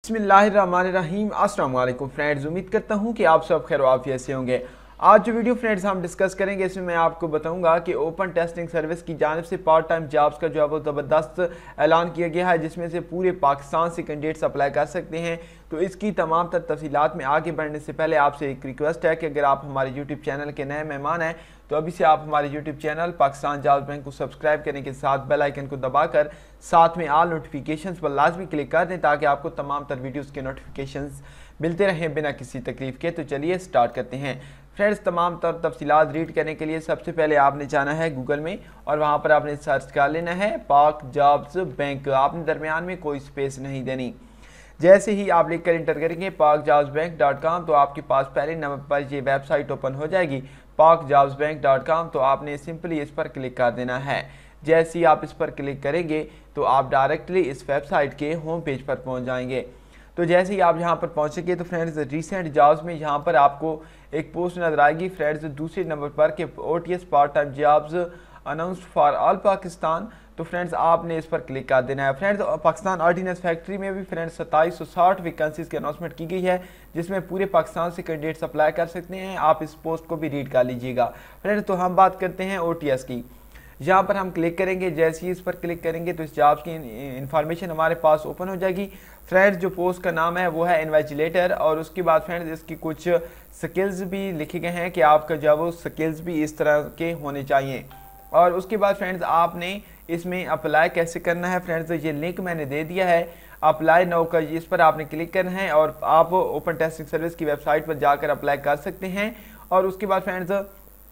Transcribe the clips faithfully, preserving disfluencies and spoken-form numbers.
बिस्मिल्लाहिर्रहमानिर्रहीम। अस्सलाम वालेकुम फ्रेंड्स, उम्मीद करता हूँ कि आप सब खैर आफियत से होंगे। आज जो वीडियो फ्रेंड्स हम डिस्कस करेंगे इसमें मैं आपको बताऊंगा कि ओपन टेस्टिंग सर्विस की जानिब से पार्ट टाइम जॉब्स का जो है वो ज़बरदस्त ऐलान किया गया है, जिसमें से पूरे पाकिस्तान से कैंडिडेट्स अप्लाई कर सकते हैं। तो इसकी तमाम तर तफसीलात में आगे बढ़ने से पहले आपसे एक रिक्वेस्ट है कि अगर आप हमारे यूट्यूब चैनल के नए मेहमान हैं तो अभी से आप हमारे YouTube channel Pakistan jobs bank को सब्सक्राइब करने के साथ बेल आइकन को दबाकर साथ में ऑल नोटिफिकेशंस पर लाजमी क्लिक कर दें ताकि आपको तमाम तर वीडियोस के नोटिफिकेशंस मिलते रहें बिना किसी तकलीफ के। तो चलिए स्टार्ट करते हैं फ्रेंड्स। तमाम तर तफसीलात रीड करने के लिए सबसे पहले आपने जाना है गूगल में और वहाँ पर आपने सर्च कर लेना है पाक जॉब्स बैंक। आपने दरमियान में कोई स्पेस नहीं देनी। जैसे ही आप लिख कर इंटर करेंगे पाक जॉब्स बैंक डॉट कॉम तो आपके पास पहले नंबर पर ये वेबसाइट ओपन हो जाएगी पाक जॉब्स बैंक डॉट कॉम। तो आपने सिंपली इस पर क्लिक कर देना है। जैसे ही आप इस पर क्लिक करेंगे तो आप डायरेक्टली इस वेबसाइट के होम पेज पर पहुंच जाएंगे। तो जैसे ही आप यहाँ पर पहुँचेंगे तो फ्रेंड्स रिसेंट जॉब्स में यहाँ पर आपको एक पोस्ट नजर आएगी फ्रेंड्स दूसरे नंबर पर कि O T S part time jobs announced for all Pakistan. तो फ्रेंड्स आपने इस पर क्लिक कर देना है। फ्रेंड्स पाकिस्तान ऑर्डिनेंस फैक्ट्री में भी फ्रेंड्स सत्ताईस सौ साठ वैकेंसीज की अनाउंसमेंट की गई है, जिसमें पूरे पाकिस्तान से कैंडिडेट्स अप्लाई कर सकते हैं। आप इस पोस्ट को भी रीड कर लीजिएगा फ्रेंड्स। तो हम बात करते हैं ओ टी एस की। यहाँ पर हम क्लिक करेंगे, जैसे ही इस पर क्लिक करेंगे तो इस जॉब की इंफॉर्मेशन हमारे पास ओपन हो जाएगी। फ्रेंड्स जो पोस्ट का नाम है वो है इन्वेजिलेटर और उसके बाद फ्रेंड्स इसकी कुछ स्किल्स भी लिखे गए हैं कि आपका जो वो स्किल्स भी इस तरह के होने चाहिए। और उसके बाद फ्रेंड्स आपने इसमें अप्लाई कैसे करना है फ्रेंड्स, ये लिंक मैंने दे दिया है अप्लाई नाउ का, इस पर आपने क्लिक करना है और आप ओपन टेस्टिंग सर्विस की वेबसाइट पर जाकर अप्लाई कर सकते हैं। और उसके बाद फ्रेंड्स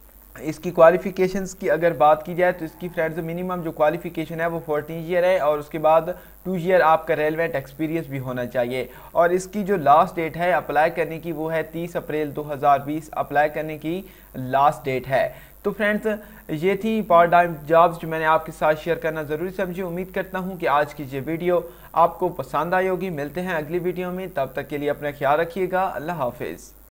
इसकी क्वालिफिकेशंस की अगर बात की जाए तो इसकी फ्रेंड्स मिनिमम जो क्वालिफिकेशन है वो फोर्टीन ईयर है और उसके बाद टू ईयर आपका रेलेवेंट एक्सपीरियंस भी होना चाहिए। और इसकी जो लास्ट डेट है अप्लाई करने की वो है तीस अप्रैल दो हज़ार बीस अप्लाई करने की लास्ट डेट है। तो फ्रेंड्स ये थी पार्ट टाइम जॉब्स जो मैंने आपके साथ शेयर करना ज़रूरी समझी। उम्मीद करता हूँ कि आज की ये वीडियो आपको पसंद आई होगी। मिलते हैं अगली वीडियो में, तब तक के लिए अपना ख्याल रखिएगा। अल्लाह हाफिज़।